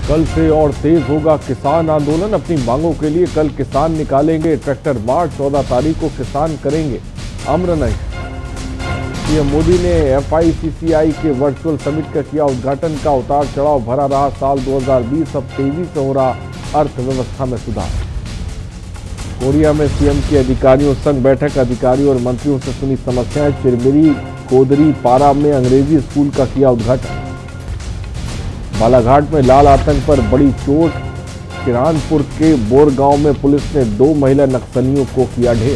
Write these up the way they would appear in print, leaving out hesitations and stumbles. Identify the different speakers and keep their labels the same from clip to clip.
Speaker 1: कल से और तेज होगा किसान आंदोलन। अपनी मांगों के लिए कल किसान निकालेंगे ट्रैक्टर मार्च। 14 तारीख को किसान करेंगे अमरनाथ। पीएम मोदी ने FICCI के वर्चुअल समिट का किया उद्घाटन। का उतार चढ़ाव भरा रहा साल 2020, अब तेजी से हो रहा अर्थव्यवस्था में सुधार। कोरिया में सीएम की अधिकारियों संग बैठक। अधिकारियों और मंत्रियों से सुनी समस्याएं। चिरमिरी गोदरी पारा में अंग्रेजी स्कूल का किया उद्घाटन। बालाघाट में लाल आतंक पर बड़ी चोट। किरानपुर के बोरगांव में पुलिस ने 2 महिला नक्सलियों को किया ढेर।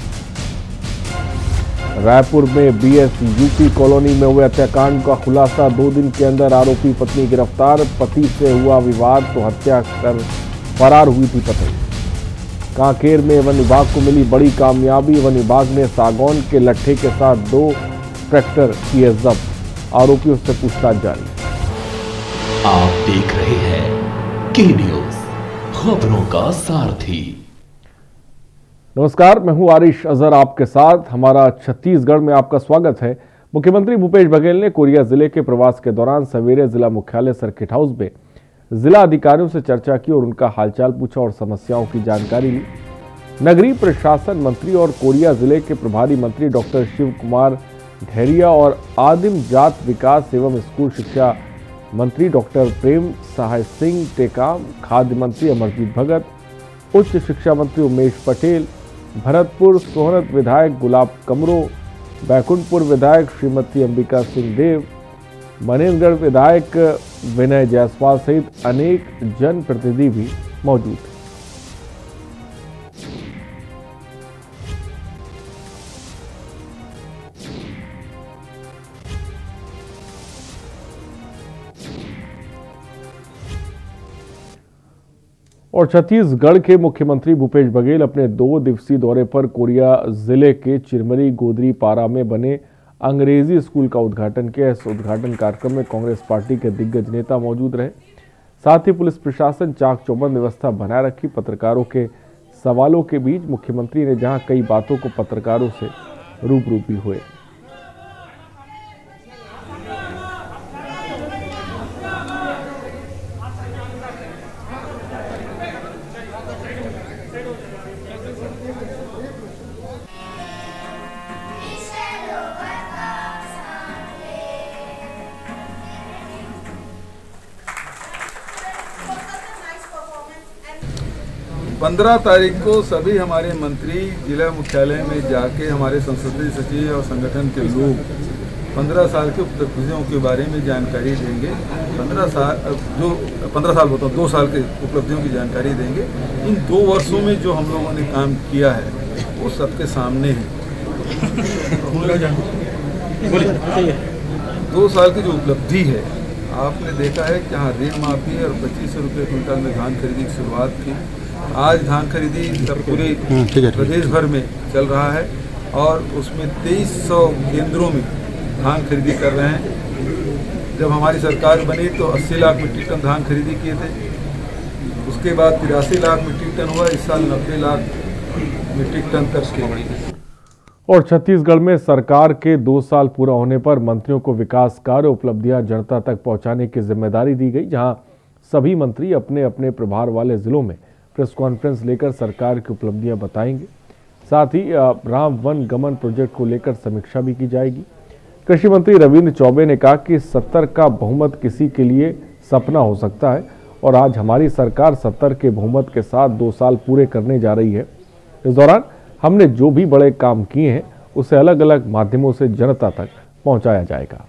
Speaker 1: रायपुर में BSUP कॉलोनी में हुए हत्याकांड का खुलासा। 2 दिन के अंदर आरोपी पत्नी गिरफ्तार। पति से हुआ विवाद तो हत्या कर फरार हुई थी पत्नी। कांकेर में वन विभाग को मिली बड़ी कामयाबी। वन विभाग ने सागौन के लट्ठे के साथ 2 ट्रैक्टर किए जब्त। आरोपियों से पूछताछ जारी।
Speaker 2: आप देख रहे हैं के न्यूज, खबरों का सारथी।
Speaker 1: नमस्कार, मैं हूं आरिश अजहर आपके साथ। हमारा छत्तीसगढ़ में आपका स्वागत है। मुख्यमंत्री भूपेश बघेल ने कोरिया जिले के प्रवास के दौरान सवेरे जिला मुख्यालय सर्किट हाउस में जिला अधिकारियों से चर्चा की और उनका हालचाल पूछा और समस्याओं की जानकारी ली। नगरीय प्रशासन मंत्री और कोरिया जिले के प्रभारी मंत्री डॉक्टर शिव कुमार ढेरिया और आदिम जात विकास एवं स्कूल शिक्षा मंत्री डॉक्टर प्रेम सहाय सिंह टेकाम, खाद्य मंत्री अमरजीत भगत, उच्च शिक्षा मंत्री उमेश पटेल, भरतपुर सोहनत विधायक गुलाब कमरो, बैकुंठपुर विधायक श्रीमती अंबिका सिंह देव, मनेन्द्रगढ़ विधायक विनय जायसवाल सहित अनेक जनप्रतिनिधि भी मौजूद थे। और छत्तीसगढ़ के मुख्यमंत्री भूपेश बघेल अपने 2 दिवसीय दौरे पर कोरिया जिले के चिरमिरी गोदरी पारा में बने अंग्रेजी स्कूल का उद्घाटन किया। इस उद्घाटन कार्यक्रम में कांग्रेस पार्टी के दिग्गज नेता मौजूद रहे। साथ ही पुलिस प्रशासन चाक चौबंद व्यवस्था बनाए रखी। पत्रकारों के सवालों के बीच मुख्यमंत्री ने जहां कई बातों को पत्रकारों से रूबरू भी हुए।
Speaker 3: पंद्रह तारीख को सभी हमारे मंत्री जिला मुख्यालय में जाके हमारे संसदीय सचिव और संगठन के लोग 15 साल की उपलब्धियों के बारे में जानकारी देंगे। 2 साल के उपलब्धियों की जानकारी देंगे। इन 2 वर्षों में जो हम लोगों ने काम किया है वो सबके सामने है। 2 साल की जो उपलब्धि है, आपने देखा है कि यहाँ ऋण माफी और 2500 रुपये क्विंटल में धान खरीदी की शुरुआत की। आज धान खरीदी पूरे प्रदेश भर में चल रहा है और उसमें 2300 केंद्रों में धान खरीदी कर रहे हैं। जब हमारी सरकार बनी तो 80 लाख मीट्रिक टन धान खरीदी किए थे। उसके बाद 83 लाख मीट्रिक टन हुआ। इस साल 90 लाख मीट्रिक टन तक के।
Speaker 1: और छत्तीसगढ़ में सरकार के 2 साल पूरा होने पर मंत्रियों को विकास कार्य उपलब्धियां जनता तक पहुंचाने की जिम्मेदारी दी गई, जहां सभी मंत्री अपने अपने प्रभार वाले जिलों में प्रेस कॉन्फ्रेंस लेकर सरकार की उपलब्धियां बताएंगे। साथ ही राम वन गमन प्रोजेक्ट को लेकर समीक्षा भी की जाएगी। कृषि मंत्री रविंद्र चौबे ने कहा कि 70 का बहुमत किसी के लिए सपना हो सकता है और आज हमारी सरकार 70 के बहुमत के साथ 2 साल पूरे करने जा रही है। इस दौरान हमने जो भी बड़े काम किए हैं उसे अलग अलग माध्यमों से जनता तक पहुंचाया जाएगा।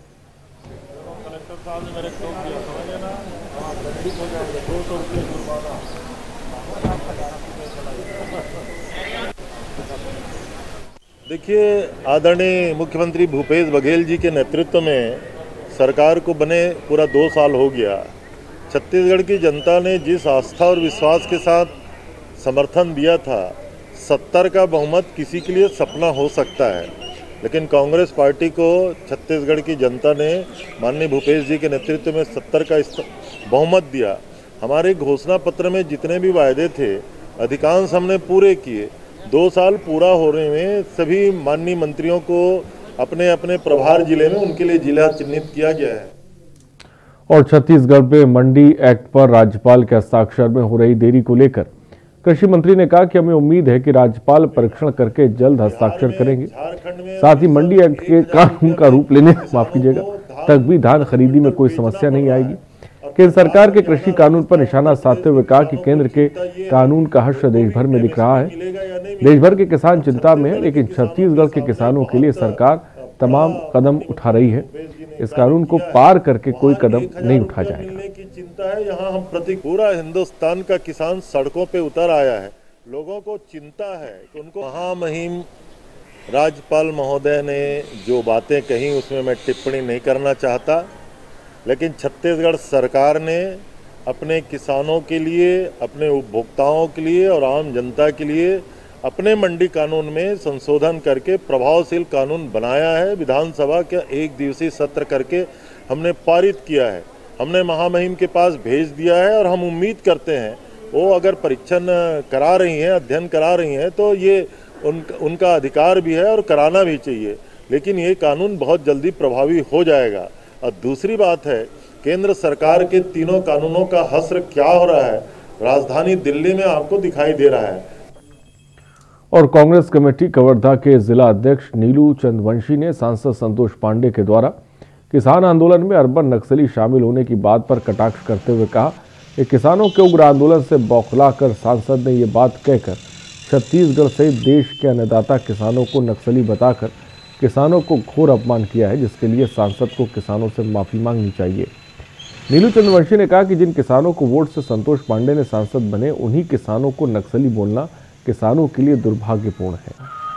Speaker 4: देखिए, आदरणीय मुख्यमंत्री भूपेश बघेल जी के नेतृत्व में सरकार को बने पूरा 2 साल हो गया। छत्तीसगढ़ की जनता ने जिस आस्था और विश्वास के साथ समर्थन दिया था, 70 का बहुमत किसी के लिए सपना हो सकता है, लेकिन कांग्रेस पार्टी को छत्तीसगढ़ की जनता ने माननीय भूपेश जी के नेतृत्व में 70 का बहुमत दिया। हमारे घोषणा पत्र में जितने भी वायदे थे अधिकांश हमने पूरे किए। 2 साल पूरा होने में सभी माननीय मंत्रियों को अपने अपने प्रभार जिले में उनके लिए जिला चिन्हित किया गया है।
Speaker 1: और छत्तीसगढ़ में मंडी एक्ट पर राज्यपाल के हस्ताक्षर में हो रही देरी को लेकर कृषि मंत्री ने कहा कि हमें उम्मीद है कि राज्यपाल परीक्षण करके जल्द हस्ताक्षर करेंगे। साथ ही मंडी एक्ट के कानून का रूप लेने तक भी धान खरीदी में कोई समस्या नहीं आएगी। केंद्र सरकार के कृषि कानून पर निशाना साधते हुए कहा कि केंद्र के कानून का हर्ष देश भर में दिख रहा है। देश भर के किसान चिंता में है, लेकिन छत्तीसगढ़ के किसानों के लिए सरकार तमाम कदम उठा रही है। इस कानून को पार करके कोई कदम नहीं उठा जाएगा।
Speaker 4: की चिंता है, यहाँ हम प्रति पूरा हिंदुस्तान का किसान सड़कों पे उतर आया है। लोगों को चिंता है कि उनको महामहिम राज्यपाल महोदय ने जो बातें कही उसमें मैं टिप्पणी नहीं करना चाहता, लेकिन छत्तीसगढ़ सरकार ने अपने किसानों के लिए, अपने उपभोक्ताओं के लिए और आम जनता के लिए अपने मंडी कानून में संशोधन करके प्रभावशील कानून बनाया है। विधानसभा का एक दिवसीय सत्र करके हमने पारित किया है, हमने महामहिम के पास भेज दिया है और हम उम्मीद करते हैं वो अगर परीक्षण करा रही हैं, अध्ययन करा रही हैं, तो ये उनका अधिकार भी है और कराना भी चाहिए, लेकिन ये कानून बहुत जल्दी प्रभावी हो जाएगा। और दूसरी बात है, केंद्र सरकार के तीनों कानूनों का हश्र क्या हो रहा है राजधानी दिल्ली में आपको दिखाई दे रहा है।
Speaker 1: और कांग्रेस कमेटी कवर्धा के जिला अध्यक्ष नीलू चंद्रवंशी ने सांसद संतोष पांडे के द्वारा किसान आंदोलन में अर्बन नक्सली शामिल होने की बात पर कटाक्ष करते हुए कहा कि किसानों के उग्र आंदोलन से बौखलाकर सांसद ने ये बात कहकर छत्तीसगढ़ सहित देश के अन्नदाता किसानों को नक्सली बताकर किसानों को घोर अपमान किया है, जिसके लिए सांसद को किसानों से माफी मांगनी चाहिए। नीलू चंद्रवंशी ने कहा कि जिन किसानों को वोट से संतोष पांडे ने सांसद बने, उन्हीं किसानों को नक्सली बोलना किसानों के लिए दुर्भाग्यपूर्ण है।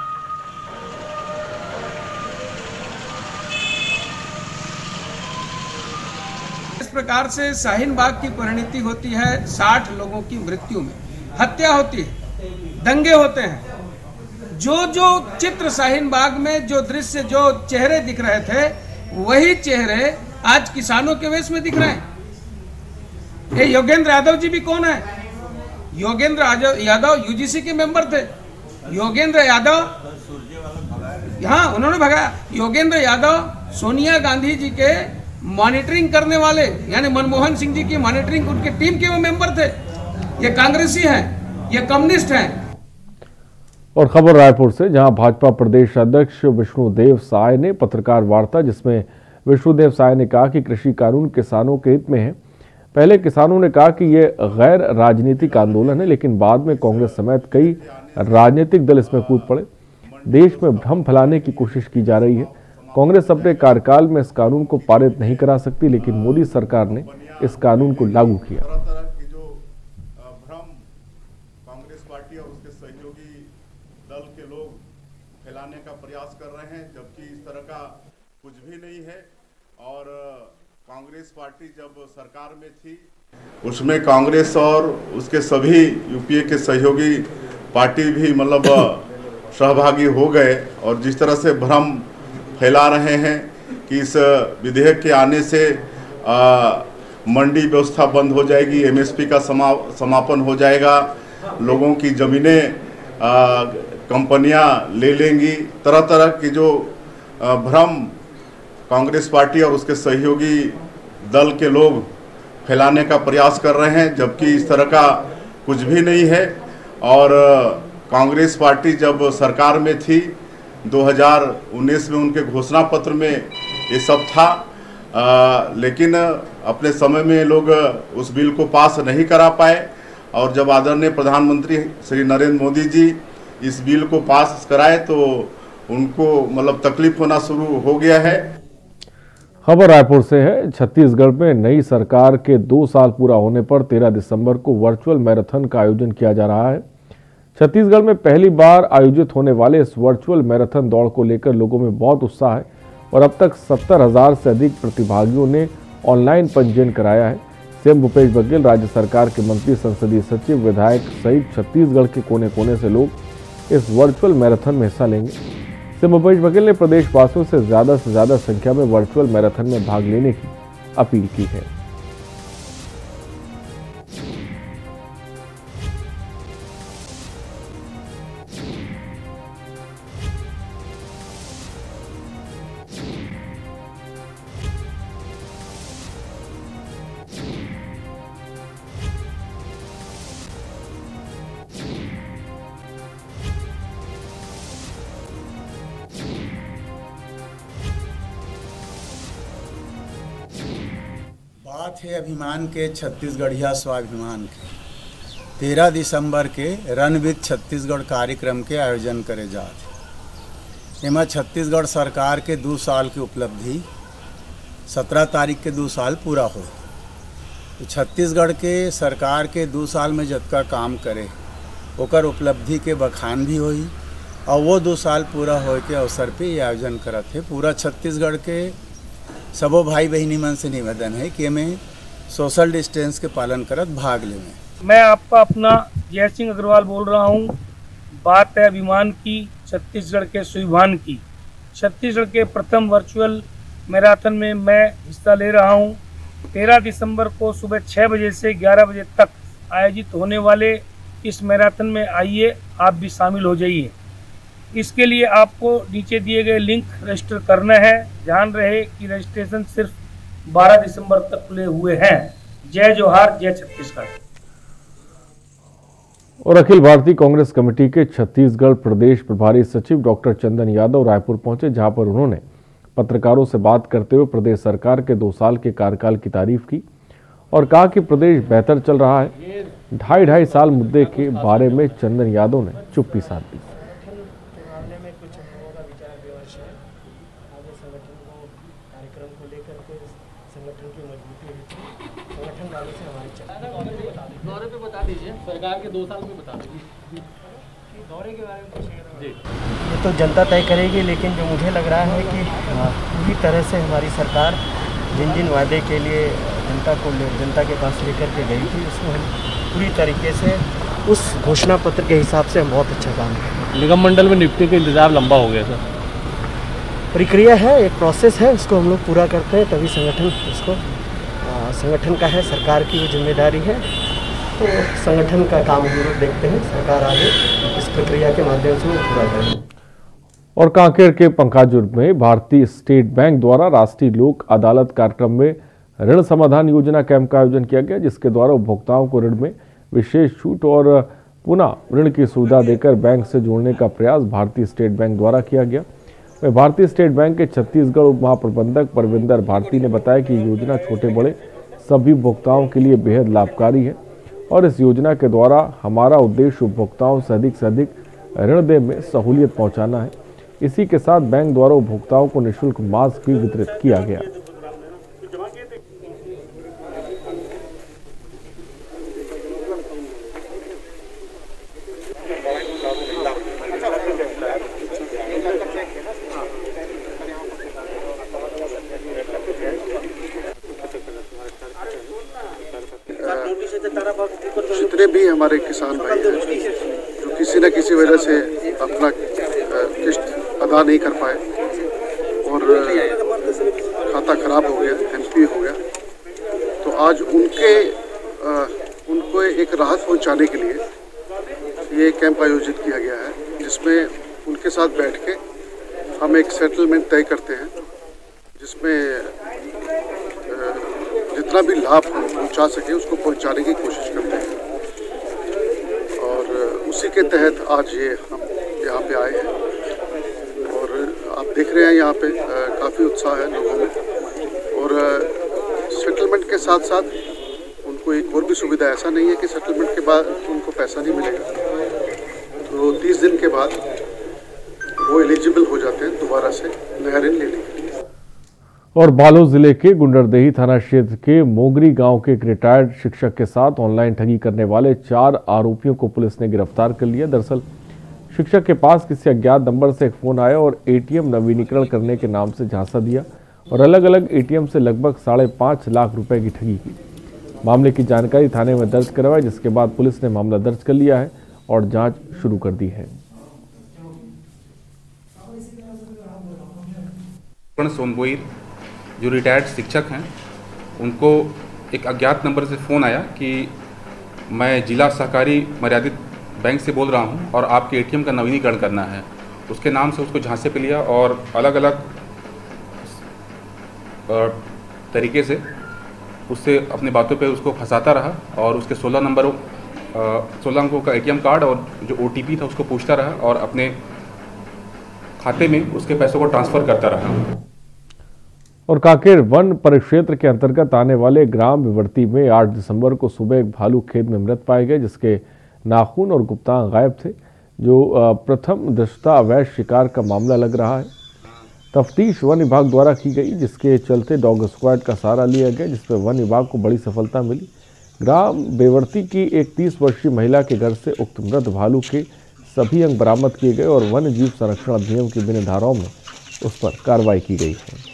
Speaker 5: इस प्रकार से शाहीन बाग की परिणति होती है 60 लोगों की मृत्यु में, हत्या होती है, दंगे होते हैं। जो चित्र शाहीन बाग में, जो दृश्य, जो चेहरे दिख रहे थे, वही चेहरे आज किसानों के वेश में दिख रहे हैं। ये योगेंद्र यादव जी भी कौन है? योगेंद्र यादव यूजीसी के मेंबर थे। योगेंद्र यादव, हाँ, उन्होंने भगाया। योगेंद्र यादव सोनिया गांधी जी के मॉनिटरिंग करने वाले, यानी मनमोहन सिंह जी की मॉनिटरिंग, उनके टीम के वो मेंबर थे। ये कांग्रेसी हैं, ये कम्युनिस्ट हैं।
Speaker 1: और खबर रायपुर से, जहां भाजपा प्रदेश अध्यक्ष विष्णुदेव साय ने पत्रकार वार्ता, जिसमें विष्णुदेव साय ने कहा कि कृषि कानून किसानों के हित में है। पहले किसानों ने कहा कि यह गैर राजनीतिक आंदोलन है, लेकिन बाद में कांग्रेस समेत कई राजनीतिक दल इसमें कूद पड़े। देश में भ्रम फैलाने की कोशिश की जा रही है। कांग्रेस अपने कार्यकाल में इस कानून को पारित नहीं करा सकती, लेकिन मोदी सरकार ने इस कानून को लागू किया।
Speaker 6: तरह की जो भ्रम कांग्रेस पार्टी और उसके सहयोगी दल के लोग फैलाने का प्रयास कर रहे हैं, जबकि इस तरह का कुछ भी नहीं है। और कांग्रेस पार्टी जब सरकार में थी, उसमें कांग्रेस और उसके सभी यूपीए के सहयोगी पार्टी भी मतलब सहभागी हो गए। और जिस तरह से भ्रम फैला रहे हैं कि इस विधेयक के आने से मंडी व्यवस्था बंद हो जाएगी, एमएसपी का समापन हो जाएगा, लोगों की ज़मीनें कंपनियां ले लेंगी, तरह तरह की जो भ्रम कांग्रेस पार्टी और उसके सहयोगी दल के लोग फैलाने का प्रयास कर रहे हैं, जबकि इस तरह का कुछ भी नहीं है। और कांग्रेस पार्टी जब सरकार में थी 2019 में, उनके घोषणा पत्र में ये सब था, लेकिन अपने समय में लोग उस बिल को पास नहीं करा पाए। और जब आदरणीय प्रधानमंत्री श्री नरेंद्र मोदी जी इस बिल को पास कराए तो उनको मतलब तकलीफ होना शुरू हो गया है।
Speaker 1: खबर रायपुर से है। छत्तीसगढ़ में नई सरकार के 2 साल पूरा होने पर 13 दिसंबर को वर्चुअल मैराथन का आयोजन किया जा रहा है। छत्तीसगढ़ में पहली बार आयोजित होने वाले इस वर्चुअल मैराथन दौड़ को लेकर लोगों में बहुत उत्साह है और अब तक 70,000 से अधिक प्रतिभागियों ने ऑनलाइन पंजीयन कराया है। सीएम भूपेश बघेल, राज्य सरकार के मंत्री, संसदीय सचिव, विधायक सहित छत्तीसगढ़ के कोने कोने से लोग इस वर्चुअल मैराथन में हिस्सा लेंगे। सीएम भूपेश बघेल ने प्रदेशवासियों से ज़्यादा संख्या में वर्चुअल मैराथन में भाग लेने की अपील की है।
Speaker 7: बात है अभिमान के छत्तीसगढ़िया स्वाभिमान के 13 दिसंबर के रन विद छत्तीसगढ़ कार्यक्रम के आयोजन करे जाते। एमा छत्तीसगढ़ सरकार के 2 साल की उपलब्धि 17 तारीख के 2 साल पूरा हो। तो छत्तीसगढ़ के सरकार के 2 साल में जतका काम करे ओकर उपलब्धि के बखान भी होई और वो 2 साल पूरा होए के अवसर पे ये आयोजन करत है। पूरा छत्तीसगढ़ के सबो भाई बहनी मन से निवेदन है कि हमें सोशल डिस्टेंस के पालन करत भाग लें।
Speaker 8: मैं आपका अपना जय सिंह अग्रवाल बोल रहा हूँ। बात है अभिमान की, छत्तीसगढ़ के स्वाभिमान की। छत्तीसगढ़ के प्रथम वर्चुअल मैराथन में मैं हिस्सा ले रहा हूँ। 13 दिसंबर को सुबह 6 बजे से 11 बजे तक आयोजित होने वाले इस मैराथन में आइए, आप भी शामिल हो जाइए। इसके लिए आपको नीचे दिए गए लिंक रजिस्टर करना है। ध्यान रहे कि रजिस्ट्रेशन सिर्फ 12 दिसंबर तक खुले हुए हैं। जय जोहार, जय छत्तीसगढ़।
Speaker 1: और अखिल भारतीय कांग्रेस कमेटी के छत्तीसगढ़ प्रदेश प्रभारी सचिव डॉक्टर चंदन यादव रायपुर पहुंचे, जहां पर उन्होंने पत्रकारों से बात करते हुए प्रदेश सरकार के 2 साल के कार्यकाल की तारीफ की और कहा कि प्रदेश बेहतर चल रहा है। 2.5 साल मुद्दे के बारे में चंदन यादव ने चुप्पी साध दी।
Speaker 9: सरकार के 2 साल में बता दीजिए दौरे के बारे में जी।
Speaker 10: ये तो जनता तय करेगी, लेकिन जो मुझे लग रहा है कि पूरी तरह से हमारी सरकार जिन जिन वादे के लिए जनता के पास लेकर के गई थी उसमें हम पूरी तरीके से उस घोषणा पत्र के हिसाब से हम बहुत अच्छा काम करें।
Speaker 9: निगम मंडल में नियुक्ति का इंतजार लंबा हो गया सर।
Speaker 10: प्रक्रिया है, एक प्रोसेस है, उसको हम लोग पूरा करते हैं तभी संगठन उसको संगठन का है, सरकार की वो जिम्मेदारी है। तो संगठन का काम हम लोग देखते हैं, सरकार आगे इस प्रक्रिया के माध्यम से पूरा करें।
Speaker 1: और कांकेर के पंखाजुर में भारतीय स्टेट बैंक द्वारा राष्ट्रीय लोक अदालत कार्यक्रम में ऋण समाधान योजना कैंप का आयोजन किया गया, जिसके द्वारा उपभोक्ताओं को ऋण में विशेष छूट और पुनः ऋण की सुविधा देकर बैंक से जोड़ने का प्रयास भारतीय स्टेट बैंक द्वारा किया गया। वह भारतीय स्टेट बैंक के छत्तीसगढ़ उप महाप्रबंधक परविंदर भारती ने बताया कि योजना छोटे बड़े सभी उपभोक्ताओं के लिए बेहद लाभकारी है और इस योजना के द्वारा हमारा उद्देश्य उपभोक्ताओं से अधिक ऋण देने में सहूलियत पहुंचाना है। इसी के साथ बैंक द्वारा उपभोक्ताओं को निःशुल्क मास्क भी वितरित किया गया।
Speaker 11: जितने भी हमारे किसान भाई हैं जो किसी न किसी वजह से अपना किस्त अदा नहीं कर पाए और खाता खराब हो गया, एनपी हो गया, तो आज उनको एक राहत पहुंचाने के लिए ये कैंप आयोजित किया गया है, जिसमें उनके साथ बैठ के हम एक सेटलमेंट तय करते हैं, जिसमें जितना भी लाभ हम पहुंचा सके उसको पहुंचाने की कोशिश करते हैं। और उसी के तहत आज ये हम यहाँ पे आए हैं और आप देख रहे हैं यहाँ पे काफ़ी उत्साह है लोगों में। और सेटलमेंट के साथ साथ उनको एक और भी सुविधा, ऐसा नहीं है कि सेटलमेंट के बाद उनको पैसा नहीं मिलेगा, तो 30 दिन के बाद वो एलिजिबल हो जाते हैं दोबारा से नया ऋण लेने के लिए।
Speaker 1: और बालोद जिले के गुंडरदेही थाना क्षेत्र के मोगरी गांव के एक रिटायर्ड शिक्षक के साथ ऑनलाइन ठगी करने वाले 4 आरोपियों को पुलिस ने गिरफ्तार कर लिया। दरअसल शिक्षक के पास किसी अज्ञात नंबर से एक फोन आया और एटीएम नवीनीकरण करने के नाम से झांसा दिया और अलग अलग एटीएम से लगभग 5.5 लाख रुपए की ठगी की। मामले की जानकारी थाने में दर्ज करवाई, जिसके बाद पुलिस ने मामला दर्ज कर लिया है और जाँच शुरू कर दी है।
Speaker 12: सोनबोईर जो रिटायर्ड शिक्षक हैं, उनको एक अज्ञात नंबर से फ़ोन आया कि मैं जिला सहकारी मर्यादित बैंक से बोल रहा हूं और आपके एटीएम का नवीनीकरण करना है। उसके नाम से उसको झांसे पे लिया और अलग अलग तरीके से उससे अपनी बातों पे उसको फंसाता रहा और उसके 16 अंकों का एटीएम कार्ड और जो OTP था उसको पूछता रहा और अपने खाते में उसके पैसों को ट्रांसफ़र करता रहा।
Speaker 1: और कांकेर वन परिक्षेत्र के अंतर्गत आने वाले ग्राम विवर्ती में 8 दिसंबर को सुबह एक भालू खेत में मृत पाए गए, जिसके नाखून और गुप्तांग गायब थे, जो प्रथम दृष्टया अवैध शिकार का मामला लग रहा है। तफ्तीश वन विभाग द्वारा की गई, जिसके चलते डॉग स्क्वाड का सहारा लिया गया, जिसमें वन विभाग को बड़ी सफलता मिली। ग्राम बेवर्ती की एक 30 वर्षीय महिला के घर से उक्त मृत भालू के सभी अंग बरामद किए गए और वन्य जीव संरक्षण अधिनियम की विभिन्न धाराओं में उस पर कार्रवाई की गई है।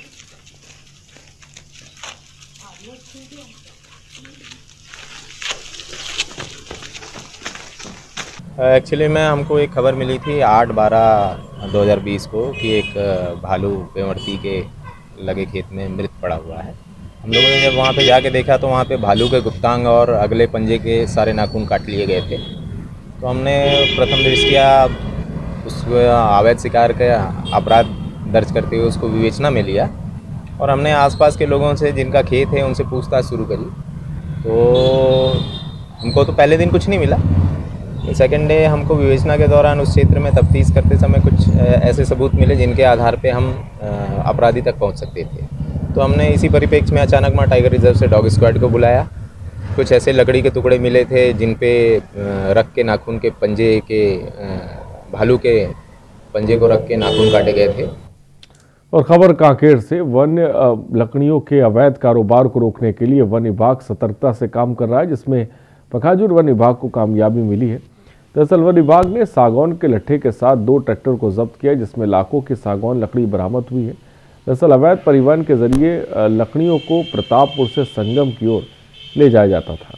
Speaker 13: एक्चुअली हमको एक खबर मिली थी 8/12/2020 को कि एक भालू बेवर्ती के लगे खेत में मृत पड़ा हुआ है। हम लोगों ने जब वहाँ पे जाके देखा तो वहाँ पे भालू के गुप्तांग और अगले पंजे के सारे नाखून काट लिए गए थे। तो हमने प्रथम दृष्टया उस अवैध शिकार का अपराध दर्ज करते हुए उसको विवेचना में लिया और हमने आसपास के लोगों से जिनका खेत है उनसे पूछताछ शुरू करी। तो हमको तो पहले दिन कुछ नहीं मिला, सेकेंड डे हमको विवेचना के दौरान उस क्षेत्र में तफ्तीश करते समय कुछ ऐसे सबूत मिले जिनके आधार पे हम अपराधी तक पहुंच सकते थे। तो हमने इसी परिप्रेक्ष्य में अचानक टाइगर रिजर्व से डॉग स्क्वाड को बुलाया। कुछ ऐसे लकड़ी के टुकड़े मिले थे जिन पे रख के नाखून के पंजे के भालू के पंजे को रख के नाखून काटे गए थे।
Speaker 1: और खबर कांकेर से, वन्य लकड़ियों के अवैध कारोबार को रोकने के लिए वन विभाग सतर्कता से काम कर रहा है, जिसमें पखाजूर वन विभाग को कामयाबी मिली है। दरअसल वन विभाग ने सागौन के लट्ठे के साथ 2 ट्रैक्टर को जब्त किया, जिसमें लाखों की सागौन लकड़ी बरामद हुई है। दरअसल अवैध परिवहन के जरिए लकड़ियों को प्रतापपुर से संगम की ओर ले जाया जाता था।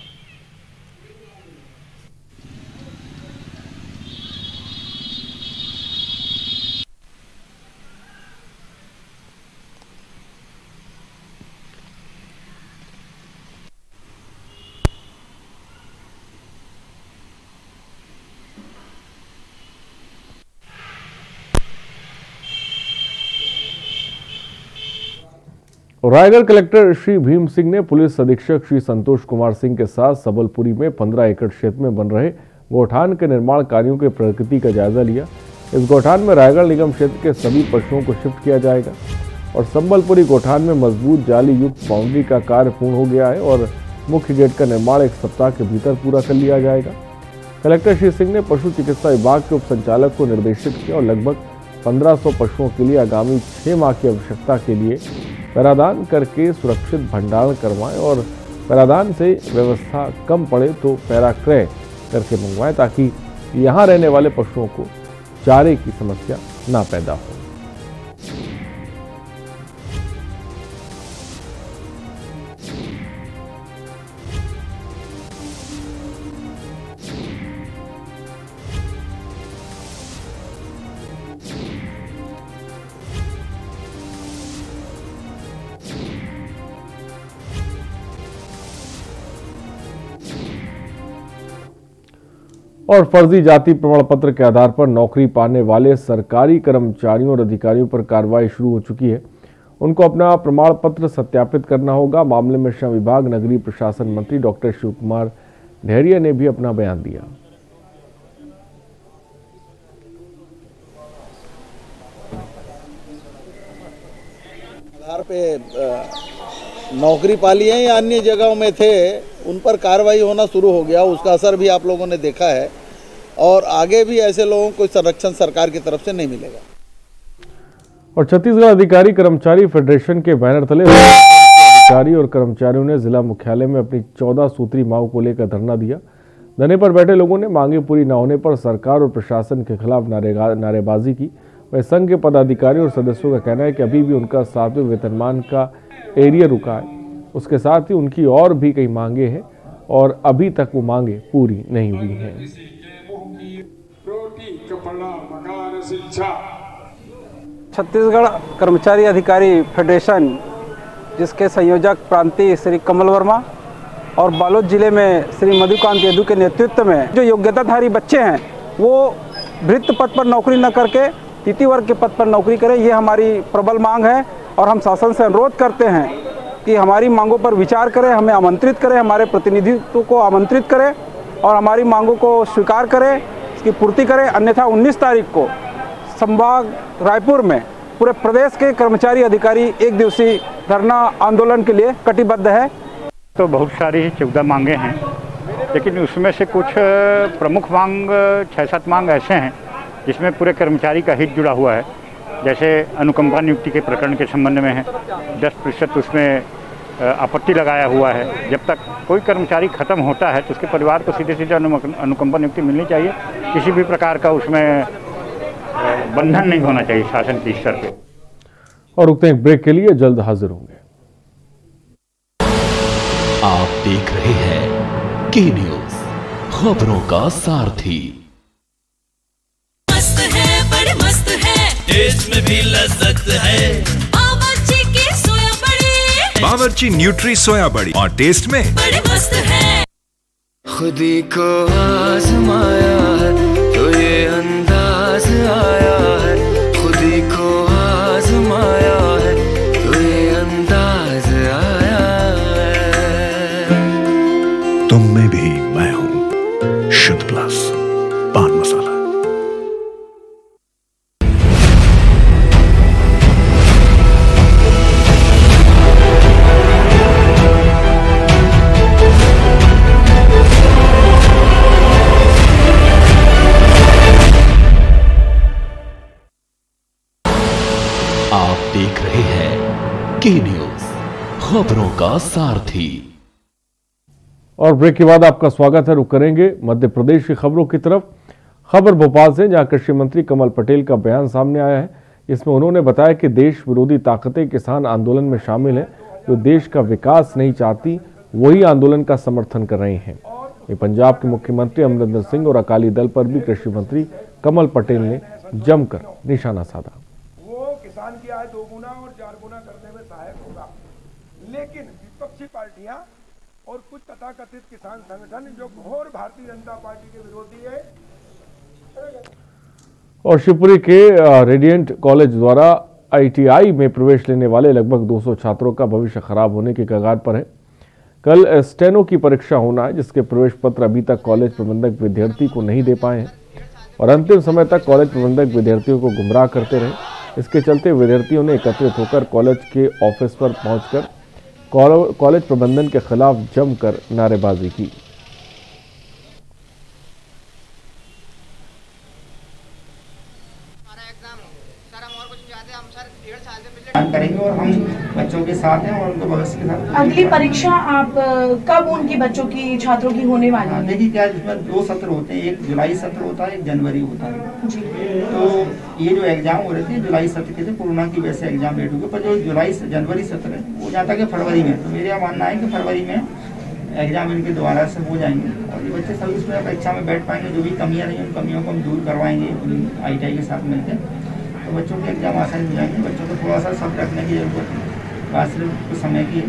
Speaker 1: रायगढ़ कलेक्टर श्री भीम सिंह ने पुलिस अधीक्षक श्री संतोष कुमार सिंह के साथ सबलपुरी में 15 एकड़ क्षेत्र में बन रहे गौठान के निर्माण कार्यों के प्रगति का जायजा लिया। इस गौठान में रायगढ़ निगम क्षेत्र के सभी पशुओं को शिफ्ट किया जाएगा और संबलपुरी गौठान में मजबूत जाली युक्त बाउंड्री का कार्य पूर्ण हो गया है और मुख्य गेट का निर्माण 1 सप्ताह के भीतर पूरा कर लिया जाएगा। कलेक्टर श्री सिंह ने पशु चिकित्सा विभाग के उप संचालक को निर्देशित किया और लगभग 1500 पशुओं के लिए आगामी 6 माह की आवश्यकता के लिए पैरादान करके सुरक्षित भंडारण करवाएं और पैरादान से व्यवस्था कम पड़े तो पैरा क्रय करके मंगवाएं, ताकि यहाँ रहने वाले पशुओं को चारे की समस्या ना पैदा हो। और फर्जी जाति प्रमाण पत्र के आधार पर नौकरी पाने वाले सरकारी कर्मचारियों और अधिकारियों पर कार्रवाई शुरू हो चुकी है। उनको अपना प्रमाण पत्र सत्यापित करना होगा। मामले में श्रम विभाग नगरीय प्रशासन मंत्री डॉक्टर शिव कुमार ढेरिया ने भी अपना बयान दिया।
Speaker 14: आधार पे नौकरी पाली है या अन्य जगहों में थे, उन पर कार्रवाई होना शुरू हो गया। उसका असर भी आप लोगों ने देखा है और आगे भी ऐसे लोगों को संरक्षण सरकार की तरफ से नहीं मिलेगा।
Speaker 1: और छत्तीसगढ़ अधिकारी कर्मचारी फेडरेशन के बैनर तले अधिकारी और कर्मचारियों ने जिला मुख्यालय में अपनी 14 सूत्री मांग को लेकर धरना दिया। धरने पर बैठे लोगों ने मांगे पूरी न होने पर सरकार और प्रशासन के खिलाफ नारेबाजी की। वह संघ के पदाधिकारियों और सदस्यों का कहना है कि अभी भी उनका 7वें वेतनमान का एरियर रुका है। उसके साथ ही उनकी और भी कई मांगे हैं और अभी तक वो मांगे पूरी नहीं हुई हैं।
Speaker 15: छत्तीसगढ़ कर्मचारी अधिकारी फेडरेशन, जिसके संयोजक प्रांतीय श्री कमल वर्मा और बालोद जिले में श्री मधुकांत यदू के नेतृत्व में जो योग्यताधारी बच्चे हैं वो वृत्त पद पर नौकरी न करके तृतीय वर्ग के पद पर नौकरी करें, ये हमारी प्रबल मांग है। और हम शासन से अनुरोध करते हैं कि हमारी मांगों पर विचार करें, हमें आमंत्रित करें, हमारे प्रतिनिधित्व को आमंत्रित करें और हमारी मांगों को स्वीकार करें, इसकी पूर्ति करें। अन्यथा 19 तारीख को संभाग रायपुर में पूरे प्रदेश के कर्मचारी अधिकारी एक दिवसीय धरना आंदोलन के लिए कटिबद्ध है।
Speaker 16: तो बहुत सारी 14 मांगे हैं, लेकिन उसमें से कुछ प्रमुख मांग 6-7 मांग ऐसे हैं जिसमें पूरे कर्मचारी का हित जुड़ा हुआ है। जैसे अनुकंपा नियुक्ति के प्रकरण के संबंध में है, 10% उसमें आपत्ति लगाया हुआ है। जब तक कोई कर्मचारी खत्म होता है तो उसके परिवार को सीधे सीधे अनुकंपा नियुक्ति मिलनी चाहिए, किसी भी प्रकार का उसमें बंधन नहीं होना चाहिए शासन के स्तर पे।
Speaker 1: और रुकते हैं एक ब्रेक के लिए, जल्द हाजिर होंगे।
Speaker 2: आप देख रहे हैं के न्यूज, खबरों का सारथी।
Speaker 17: मस्त है, बड़े मस्त है, टेस्ट में भी लज्जत है। बावर्ची की सोया बड़ी,
Speaker 18: बावर्ची न्यूट्री सोया बड़ी, और टेस्ट में
Speaker 17: बड़े मस्त है। खुदी को आजमाया है तो ये अंदाज आया है, खुदी को आजमाया है तो ये अंदाज आया है।
Speaker 18: तुम में भी मैं हूं, शुद्ध प्लस पान मसाला।
Speaker 2: आप देख रहे हैं के न्यूज, खबरों का सारथी।
Speaker 1: और ब्रेक के बाद आपका स्वागत है। रुक करेंगे मध्य प्रदेश की खबरों की तरफ। खबर भोपाल से, जहां कृषि मंत्री कमल पटेल का बयान सामने आया है। इसमें उन्होंने बताया कि देश विरोधी ताकतें किसान आंदोलन में शामिल हैं, जो देश का विकास नहीं चाहती वही आंदोलन का समर्थन कर रहे हैं। ये पंजाब के मुख्यमंत्री अमरिंदर सिंह और अकाली दल पर भी कृषि मंत्री कमल पटेल ने जमकर निशाना साधा।
Speaker 19: किसान की आय 2 गुना और 4 गुना करने में सहायक होगा, लेकिन विपक्षी पार्टियां और कुछ तथाकथित किसान संगठन जो घोर भारतीय जनता पार्टी के विरोधी है।
Speaker 1: और शिवपुरी के रेडियंट कॉलेज द्वारा ITI में प्रवेश लेने वाले लगभग 200 छात्रों का भविष्य खराब होने के कगार पर है। कल स्टेनो की परीक्षा होना है, जिसके प्रवेश पत्र अभी तक कॉलेज प्रबंधक विद्यार्थी को नहीं दे पाए हैं और अंतिम समय तक कॉलेज प्रबंधक विद्यार्थियों को गुमराह करते रहे। इसके चलते विद्यार्थियों ने एकत्रित होकर कॉलेज के ऑफिस पर पहुंचकर कॉलेज प्रबंधन के खिलाफ जमकर नारेबाजी की।
Speaker 20: करेंगे और हम बच्चों के साथ हैं और उनको भविष्य के साथ।
Speaker 21: अगली परीक्षा आप कब उनकी बच्चों की छात्रों की होने वाली है?
Speaker 20: देखिए क्या, इसमें 2 सत्र होते हैं, एक जुलाई सत्र होता है, एक जनवरी होता है जी। तो ये जो एग्जाम हो रहे थे जुलाई सत्र के थे, कोरोना की वजह से एग्जाम लेट हो गए, पर जो जनवरी सत्र है वो जाता है फरवरी में। तो मेरा मानना है कि फरवरी में एग्जाम इनके दोबारा से हो जाएंगे और ये बच्चे सभी इसमें परीक्षा में बैठ पाएंगे। जो भी कमियाँ रही उन कमियों को हम दूर करवाएंगे ITI के साथ मिलकर, तो बच्चों के एग्जाम आसानी हो जाएंगे। बच्चों को थोड़ा सा सब रखने की जरूरत है, बात सिर्फ समय की।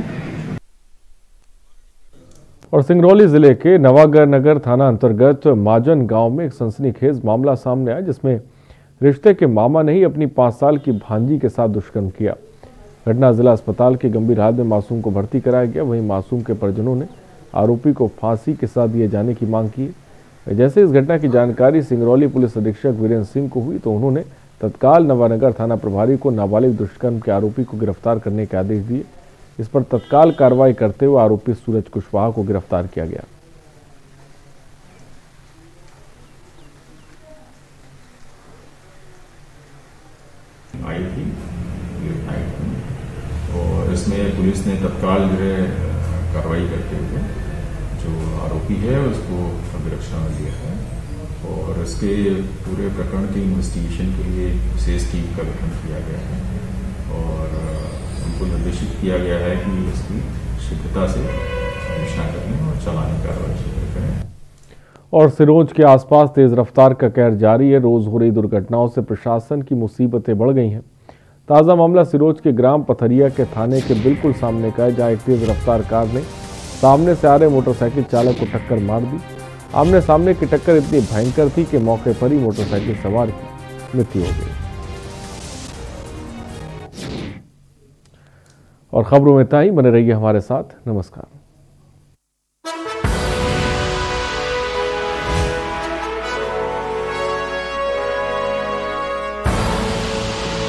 Speaker 1: और सिंगरौली जिले के नवागढ़ थाना अंतर्गत माजन गांव में एक सनसनीखेज मामला सामने आया, जिसमें रिश्ते के मामा ने ही अपनी 5 साल की भांजी के साथ दुष्कर्म किया। घटना जिला अस्पताल के गंभीर हालत में मासूम को भर्ती कराया गया। वहीं मासूम के परिजनों ने आरोपी को फांसी के साथ दिए जाने की मांग की। जैसे इस घटना की जानकारी सिंगरौली पुलिस अधीक्षक वीरेंद्र सिंह को हुई, तो उन्होंने तत्काल नवानगर थाना प्रभारी को नाबालिग दुष्कर्म के आरोपी को गिरफ्तार करने के आदेश दिए। इस पर तत्काल कार्रवाई करते हुए आरोपी सूरज कुशवाहा को गिरफ्तार किया गया।
Speaker 22: आई थी और इसमें पुलिस ने तत्काल जो है कार्रवाई करते हुए जो आरोपी है उसको अभिरक्षा में लिया है और इसके पूरे प्रकरण के इन्वेस्टिगेशन के लिए विशेष टीम का गठन किया गया है और उनको निर्देशित किया गया है कि इसकी शीघ्रता से अनुष्ठान करने और चालानी कार्रवाई करें।
Speaker 1: और सिरोंज के आसपास तेज रफ्तार का कहर जारी है। रोज हो रही दुर्घटनाओं से प्रशासन की मुसीबतें बढ़ गई हैं। ताज़ा मामला सिरोंज के ग्राम पथरिया के थाने के बिल्कुल सामने का है, जहाँ एक तेज रफ्तार कार ने सामने से आ रहे मोटरसाइकिल चालक को टक्कर मार दी। आमने सामने की टक्कर इतनी भयंकर थी कि मौके पर ही मोटरसाइकिल सवार की मृत्यु हो गई। और खबरों में इतना ही। बने रहिए हमारे साथ। नमस्कार।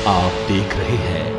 Speaker 2: आप देख रहे हैं